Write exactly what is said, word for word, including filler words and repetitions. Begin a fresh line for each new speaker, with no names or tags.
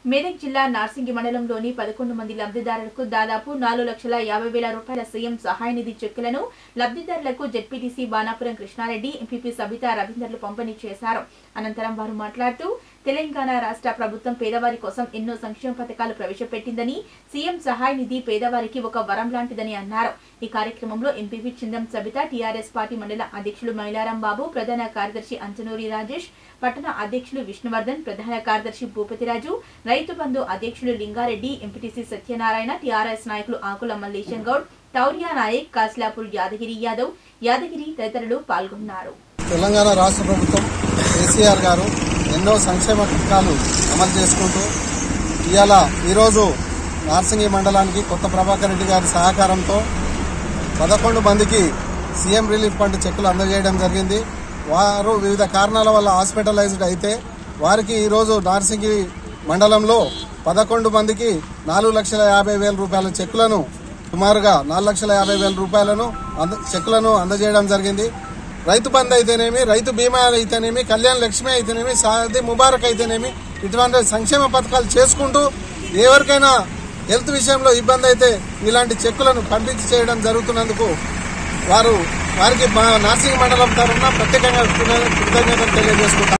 మెదక్ జిల్లా నార్సింగి మండలంలోని పదకొండు మంది లబ్ధిదారులకు దాదాపు నాలుగు లక్షల యాభై వేల రూపాయల సీఎం సహాయ నిధి చెక్కులను లబ్ధిదారులకు జెడ్పీటీసీ బాణాపురం కృష్ణారెడ్డి, ఎంపీపీ సబితా రవీందర్లు పంపిణీ చేశారు. అనంతరం వారు మాట్లాడుతూ తెలంగాణ రాష్ట్ర ప్రభుత్వం పేదవారి కోసం ఎన్నో సంక్షేమ పథకాలు ప్రవేశపెట్టిందని, సీఎం సహాయ నిధి పేదవారికి ఒక వరం లాంటిదని అన్నారు. ఈ కార్యక్రమంలో MPP Chindam Sabitha, TRS party మండల అధ్యక్షులు మైలారం బాబు, ప్రధాన కార్యదర్శి అంచనూరి రాజేష్, పట్టణ అధ్యక్షులు విష్ణువర్ధన్, ప్రధాన కార్యదర్శి భూపతిరాజు, రైతు బంధు అధ్యక్షులు లింగారెడ్డి, ఎంపీటీసీ సత్యనారాయణ, టీఆర్ఎస్ నాయకులు ఆకుల మల్లేశం గౌడ్, తౌర్యా నాయక్, కాస్లాపూర్ యాదగిరి యాదవ్, యాదగిరి తదితరులు పాల్గొన్నారు.
తెలంగాణ రాష్ట్ర ప్రభుత్వం కేసీఆర్ గారు ఎన్నో సంక్షేమ పథకాలు అమలు చేసుకుంటూ ఇవాళ ఈరోజు నార్సింగి మండలానికి కొత్త ప్రభాకర్ రెడ్డి గారి సహకారంతో పదకొండు మందికి సీఎం రిలీఫ్ ఫండ్ చెక్కులు అందజేయడం జరిగింది. వారు వివిధ కారణాల వల్ల హాస్పిటలైజ్డ్ అయితే వారికి ఈరోజు నార్సింగి మండలంలో పదకొండు మందికి నాలుగు లక్షల యాభై వేల రూపాయల చెక్కులను సుమారుగా నాలుగు లక్షల యాభై వేల రూపాయలను చెక్కులను అందజేయడం జరిగింది. రైతు బంధు అయితేనేమి, రైతు బీమా అయితేనేమి, కళ్యాణ లక్ష్మి అయితేనేమి, షాదీ ముబారక్ అయితేనేమి, ఇటువంటి సంక్షేమ పథకాలు చేసుకుంటూ ఎవరికైనా హెల్త్ విషయంలో ఇబ్బంది అయితే ఇలాంటి చెక్కులను పంపించి చేయడం జరుగుతున్నందుకు వారు వారికి మా నార్సింగి మండలం తరఫున ప్రత్యేకంగా కృతజ్ఞతలు తెలియజేసుకుంటారు.